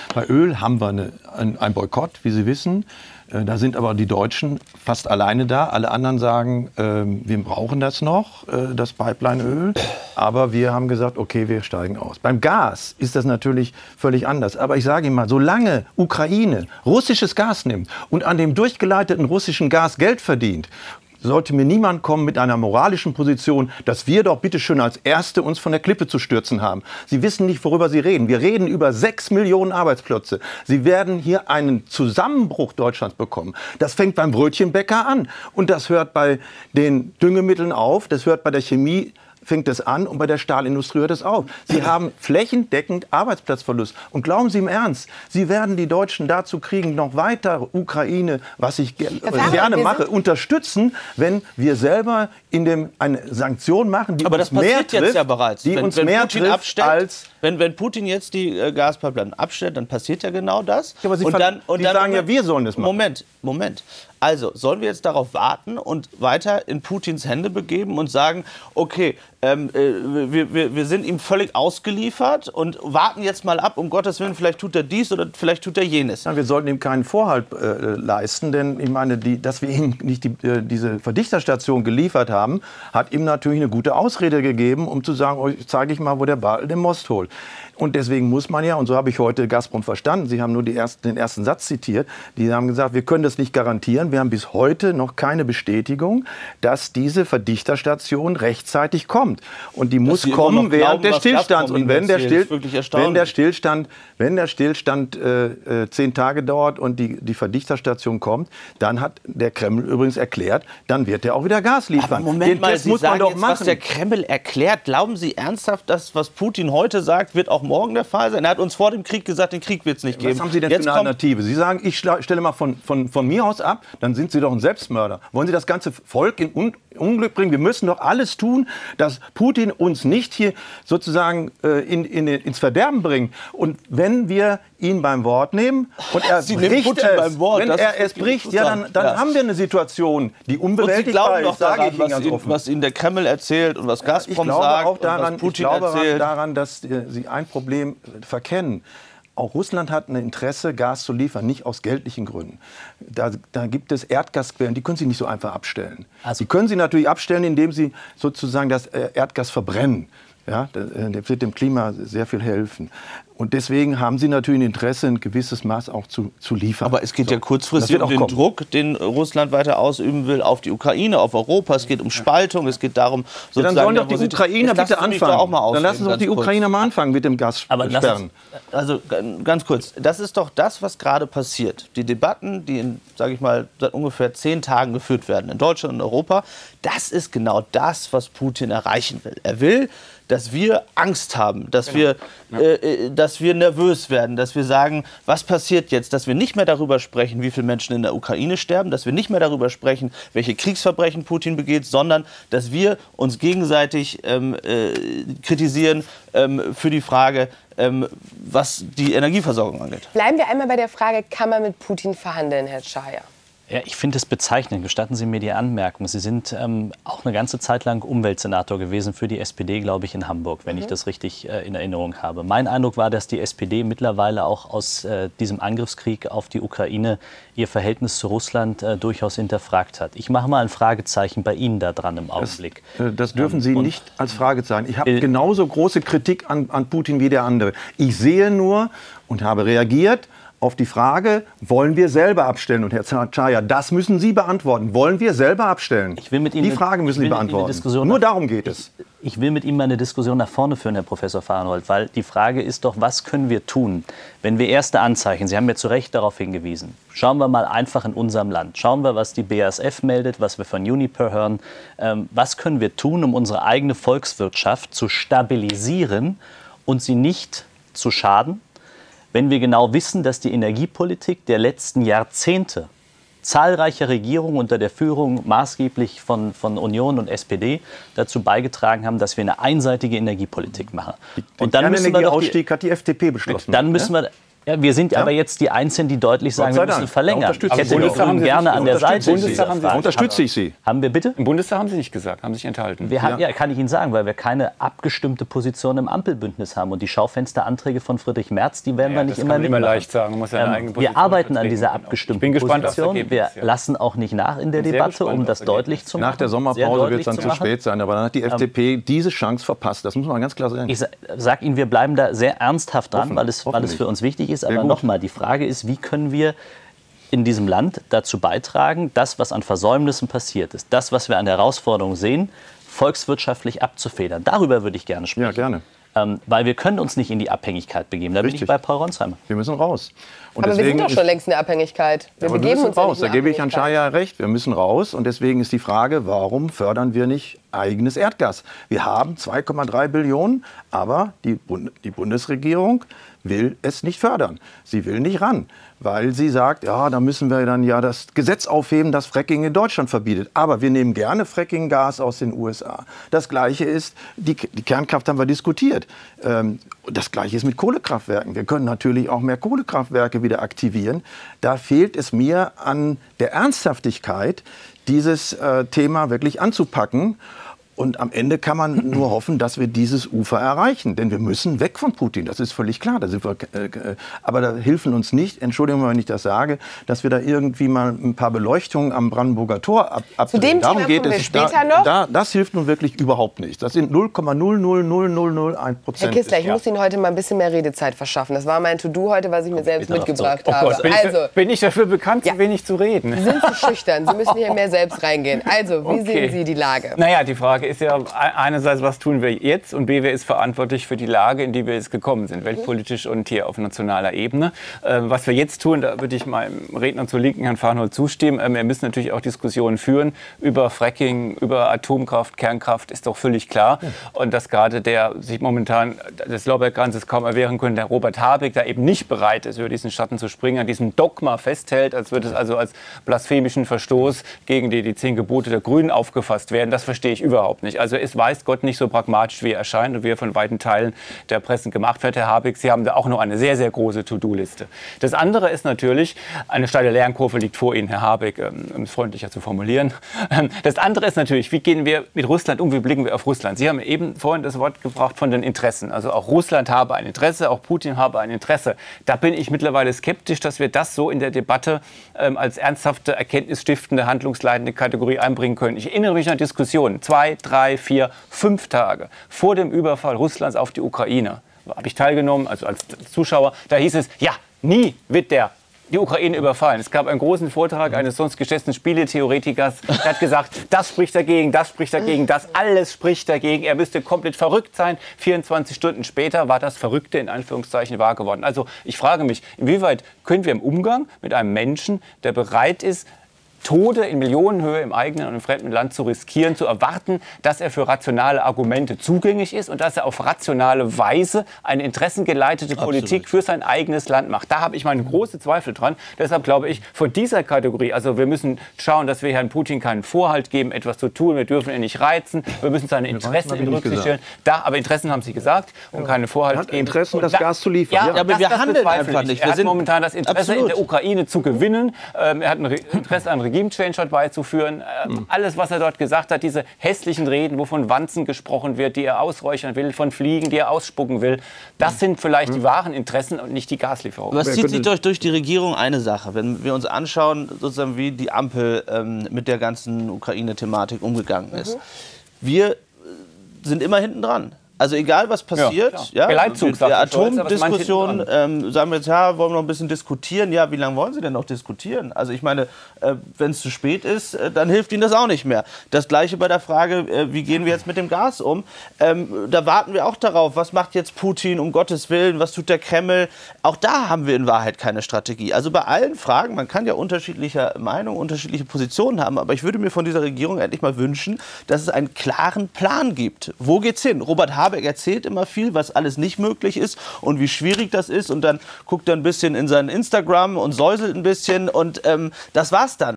Bei Öl haben wir einen Boykott, wie Sie wissen. Da sind aber die Deutschen fast alleine da. Alle anderen sagen, wir brauchen das noch, das Pipeline-Öl. Aber wir haben gesagt, okay, wir steigen aus. Beim Gas ist das natürlich völlig anders. Aber ich sage Ihnen mal, solange Ukraine russisches Gas nimmt und an dem durchgeleiteten russischen Gas Geld verdient, sollte mir niemand kommen mit einer moralischen Position, dass wir doch bitte schön als Erste uns von der Klippe zu stürzen haben. Sie wissen nicht, worüber Sie reden. Wir reden über 6 Millionen Arbeitsplätze. Sie werden hier einen Zusammenbruch Deutschlands bekommen. Das fängt beim Brötchenbäcker an und das hört bei den Düngemitteln auf, das hört bei der Chemie fängt es an und bei der Stahlindustrie hört es auf. Sie haben flächendeckend Arbeitsplatzverlust. Und glauben Sie im Ernst, Sie werden die Deutschen dazu kriegen, noch weiter Ukraine, was ich gerne mache, unterstützen, wenn wir selber eine Sanktion machen, die aber uns das passiert mehr trifft, jetzt ja bereits. Die uns mehr Putin trifft abstellt, als... Wenn Putin jetzt die Gaspipeline abstellt, dann passiert ja genau das. Ja, aber Sie sagen ja, wir sollen das machen. Moment. Also, sollen wir jetzt darauf warten und weiter in Putins Hände begeben und sagen, okay, wir sind ihm völlig ausgeliefert und warten jetzt mal ab, um Gottes Willen, vielleicht tut er dies oder vielleicht tut er jenes. Ja, wir sollten ihm keinen Vorhalt leisten, denn ich meine, dass wir ihm nicht diese Verdichterstation geliefert haben, hat ihm natürlich eine gute Ausrede gegeben, um zu sagen, euch zeige ich mal, wo der Bartel den Most holt. Und deswegen muss man ja, und so habe ich heute Gazprom verstanden, Sie haben nur den ersten Satz zitiert, die haben gesagt, wir können das nicht garantieren, wir haben bis heute noch keine Bestätigung, dass diese Verdichterstation rechtzeitig kommt. Und die muss kommen während des Stillstands. Und wenn der Stillstand 10 Tage dauert und die Verdichterstation kommt, dann hat der Kreml übrigens erklärt, dann wird er auch wieder Gas liefern. Aber Moment mal, Sie sagen jetzt, was der Kreml erklärt. Glauben Sie ernsthaft, dass was Putin heute sagt, wird auch morgen der Fall sein? Er hat uns vor dem Krieg gesagt, den Krieg wird es nicht geben. Was haben Sie denn für eine Alternative? Sie sagen, ich stelle mal von mir aus ab, dann sind Sie doch ein Selbstmörder. Wollen Sie das ganze Volk in Unglück bringen? Wir müssen doch alles tun, dass Putin uns nicht hier sozusagen ins Verderben bringt. Und wenn wir ihn beim Wort nehmen und er bricht, ja, dann haben wir eine Situation, die unbewältigbar ist, sage ich Ihnen ganz offen. Was Ihnen der Kreml erzählt und was Gazprom sagt und was Putin erzählt. Ich glaube daran, dass Sie ein Problem verkennen. Auch Russland hat ein Interesse, Gas zu liefern, nicht aus geldlichen Gründen. Da gibt es Erdgasquellen, die können Sie nicht so einfach abstellen. Die können Sie natürlich abstellen, indem Sie sozusagen das Erdgas verbrennen. Ja, das wird dem Klima sehr viel helfen. Und deswegen haben Sie natürlich ein Interesse, ein gewisses Maß auch zu liefern. Aber es geht ja kurzfristig um den Druck, den Russland weiter ausüben will auf die Ukraine, auf Europa. Es geht um Spaltung, es geht darum, sozusagen... Ja, dann sollen doch die Ukrainer bitte anfangen. Dann lassen Sie doch die Ukrainer mal anfangen mit dem Gassperren. Also ganz kurz, das ist doch das, was gerade passiert. Die Debatten, die sage ich mal, seit ungefähr 10 Tagen geführt werden in Deutschland und Europa, das ist genau das, was Putin erreichen will. Er will, dass wir Angst haben, dass wir nervös werden, dass wir sagen, was passiert jetzt, dass wir nicht mehr darüber sprechen, wie viele Menschen in der Ukraine sterben, dass wir nicht mehr darüber sprechen, welche Kriegsverbrechen Putin begeht, sondern dass wir uns gegenseitig kritisieren für die Frage, was die Energieversorgung angeht. Bleiben wir einmal bei der Frage, kann man mit Putin verhandeln, Herr Czaja? Ja, ich finde es bezeichnend. Gestatten Sie mir die Anmerkung. Sie sind auch eine ganze Zeit lang Umweltsenator gewesen für die SPD, glaube ich, in Hamburg, wenn ich das richtig in Erinnerung habe. Mein Eindruck war, dass die SPD mittlerweile auch aus diesem Angriffskrieg auf die Ukraine ihr Verhältnis zu Russland durchaus hinterfragt hat. Ich mache mal ein Fragezeichen bei Ihnen da dran im Augenblick. Das dürfen Sie nicht als Fragezeichen. Ich habe genauso große Kritik an Putin wie der andere. Ich sehe nur und habe reagiert auf die Frage, wollen wir selber abstellen? Und Herr Czaja, das müssen Sie beantworten. Wollen wir selber abstellen? Die Frage müssen Sie beantworten. Nur darum geht es. Ich will mit Ihnen mal eine Diskussion nach vorne führen, Herr Professor Farnhold, weil die Frage ist doch, was können wir tun, wenn wir erste Anzeichen, Sie haben ja zu Recht darauf hingewiesen, schauen wir mal einfach in unserem Land, schauen wir, was die BASF meldet, was wir von Uniper hören, was können wir tun, um unsere eigene Volkswirtschaft zu stabilisieren und sie nicht zu schaden, wenn wir genau wissen, dass die Energiepolitik der letzten Jahrzehnte zahlreicher Regierungen unter der Führung maßgeblich von Union und SPD dazu beigetragen haben, dass wir eine einseitige Energiepolitik machen. Und dann müssen wir Ausstieg hat die FDP beschlossen. Dann müssen wir Ja, wir sind aber jetzt die Einzigen, die deutlich sagen, wir müssen verlängern. Ich hätte die Grünen gerne an der Seite. Unterstütze ich Sie. Haben wir bitte? Im Bundestag haben Sie nicht gesagt, haben sich enthalten. Wir haben, ja, kann ich Ihnen sagen, weil wir keine abgestimmte Position im Ampelbündnis haben. Und die Schaufensteranträge von Friedrich Merz, die werden wir nicht immer mitmachen. Leicht sagen. Man muss ja eine eigene Position wir arbeiten an dieser abgestimmten Position. Wir ja. lassen auch nicht nach in der Debatte, um das deutlich zu machen. Nach der Sommerpause wird es dann zu spät sein. Aber dann hat die FDP diese Chance verpasst. Das muss man ganz klar sagen. Ich sage Ihnen, wir bleiben da sehr ernsthaft dran, weil es für uns wichtig ist. Aber nochmal, die Frage ist, wie können wir in diesem Land dazu beitragen, das, was an Versäumnissen passiert ist, das, was wir an Herausforderungen sehen, volkswirtschaftlich abzufedern. Darüber würde ich gerne sprechen. Ja, gerne. Weil wir können uns nicht in die Abhängigkeit begeben. Da bin ich bei Paul Ronsheimer. Wir müssen raus. Und aber wir sind doch schon längst in der Abhängigkeit. Wir begeben uns raus. Da gebe ich Herrn Schaja recht. Wir müssen raus. Und deswegen ist die Frage, warum fördern wir nicht eigenes Erdgas? Wir haben 2,3 Billionen, aber die Bundesregierung will es nicht fördern. Sie will nicht ran, weil sie sagt, ja, da müssen wir dann ja das Gesetz aufheben, das Fracking in Deutschland verbietet. Aber wir nehmen gerne Fracking-Gas aus den USA. Das Gleiche ist, die Kernkraft haben wir diskutiert. Das Gleiche ist mit Kohlekraftwerken. Wir können natürlich auch mehr Kohlekraftwerke wieder aktivieren. Da fehlt es mir an der Ernsthaftigkeit, dieses Thema wirklich anzupacken. Und am Ende kann man nur hoffen, dass wir dieses Ufer erreichen. Denn wir müssen weg von Putin, das ist völlig klar. Aber da hilfen uns nicht, Entschuldigung, wenn ich das sage, dass wir da irgendwie mal ein paar Beleuchtungen am Brandenburger Tor abdrehen. Zu dem Thema kommen wir später noch. Das hilft nun wirklich überhaupt nicht. Das sind 0,00001%. Herr Kistler, ich muss Ihnen heute mal ein bisschen mehr Redezeit verschaffen. Das war mein To-Do heute, was ich mir selbst mitgebracht habe. Gott, bin ich dafür bekannt, zu wenig zu reden? Sie sind zu schüchtern. Sie müssen hier mehr selbst reingehen. Also, wie sehen Sie die Lage? Naja, die Frage ist ja einerseits, was tun wir jetzt und B, wer ist verantwortlich für die Lage, in die wir jetzt gekommen sind, weltpolitisch und hier auf nationaler Ebene. Was wir jetzt tun, da würde ich meinem Redner zur Linken, Herrn Farnhold, zustimmen. Wir müssen natürlich auch Diskussionen führen über Fracking, über Atomkraft, Kernkraft, ist doch völlig klar. Und dass gerade der sich momentan des Lorbeerkranzes kaum erwehren könnte, der Robert Habeck, da eben nicht bereit ist, über diesen Schatten zu springen, an diesem Dogma festhält, als würde es also als blasphemischen Verstoß gegen die 10 Gebote der Grünen aufgefasst werden, das verstehe ich überhaupt nicht. Also es weiß Gott nicht so pragmatisch, wie er erscheint und wie er von weiten Teilen der Presse gemacht wird, Herr Habeck. Sie haben da auch noch eine sehr, sehr große To-Do-Liste. Das andere ist natürlich, eine steile Lernkurve liegt vor Ihnen, Herr Habeck, um es freundlicher zu formulieren. Das andere ist natürlich, wie gehen wir mit Russland um, wie blicken wir auf Russland? Sie haben eben vorhin das Wort gebracht von den Interessen. Also auch Russland habe ein Interesse, auch Putin habe ein Interesse. Da bin ich mittlerweile skeptisch, dass wir das so in der Debatte als ernsthafte, erkenntnisstiftende, handlungsleitende Kategorie einbringen können. Ich erinnere mich an Diskussionen, 2, 3, 4, 5 Tage vor dem Überfall Russlands auf die Ukraine. Habe ich teilgenommen, also als Zuschauer. Da hieß es, ja, nie wird die Ukraine überfallen. Es gab einen großen Vortrag eines sonst geschätzten Spieletheoretikers, der hat gesagt, das spricht dagegen, das alles spricht dagegen. Er müsste komplett verrückt sein. 24 Stunden später war das Verrückte in Anführungszeichen wahr geworden. Also ich frage mich, inwieweit können wir im Umgang mit einem Menschen, der bereit ist, Tode in Millionenhöhe im eigenen und im fremden Land zu riskieren, zu erwarten, dass er für rationale Argumente zugänglich ist und dass er auf rationale Weise eine interessengeleitete Politik für sein eigenes Land macht. Da habe ich meine große Zweifel dran. Deshalb glaube ich, von dieser Kategorie, also wir müssen schauen, dass wir Herrn Putin keinen Vorhalt geben, etwas zu tun. Wir dürfen ihn nicht reizen. Wir müssen seine Interessen in Rücksicht stellen. Aber Interessen haben Sie gesagt und keine Vorhalt geben. Interessen, das Gas zu liefern. Ja, aber wir handeln einfach nicht. Er hat momentan das Interesse, in der Ukraine zu gewinnen. Er hat ein Interesse an Regime-Change herbeizuführen. Alles, was er dort gesagt hat, diese hässlichen Reden, wo von Wanzen gesprochen wird, die er ausräuchern will, von Fliegen, die er ausspucken will, das sind vielleicht die wahren Interessen und nicht die Gaslieferungen. Was zieht sich durch die Regierung? Eine Sache, wenn wir uns anschauen, sozusagen wie die Ampel mit der ganzen Ukraine-Thematik umgegangen ist. Wir sind immer hinten dran. Also egal, was passiert, ja, die Atomdiskussion, sagen wir jetzt, ja, wollen wir noch ein bisschen diskutieren. Ja, wie lange wollen Sie denn noch diskutieren? Also ich meine, wenn es zu spät ist, dann hilft Ihnen das auch nicht mehr. Das Gleiche bei der Frage, wie gehen wir jetzt mit dem Gas um? Da warten wir auch darauf, was macht jetzt Putin, um Gottes Willen, was tut der Kreml? Auch da haben wir in Wahrheit keine Strategie. Also bei allen Fragen, man kann ja unterschiedlicher Meinung, unterschiedliche Positionen haben, aber ich würde mir von dieser Regierung endlich mal wünschen, dass es einen klaren Plan gibt. Wo geht's hin? Robert Habeck erzählt immer viel, was alles nicht möglich ist und wie schwierig das ist und dann guckt er ein bisschen in sein Instagram und säuselt ein bisschen und das war's dann.